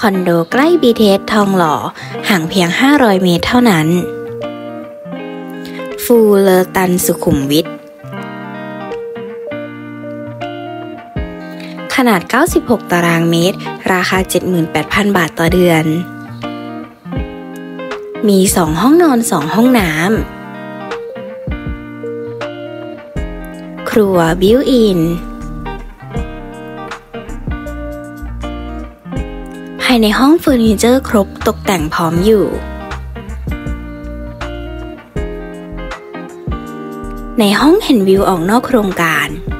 คอนโดใกล้ BTS ทองหล่อห่างเพียง500 เมตรเท่านั้นฟูเลอตันสุขุมวิทขนาด96ตารางเมตรราคา 78,000 บาทต่อเดือนมี2ห้องนอน2ห้องน้ำครัวบิวอินภายในห้องเฟอร์นิเจอร์ครบตกแต่งพร้อมอยู่ในห้องเห็นวิวออกนอกโครงการ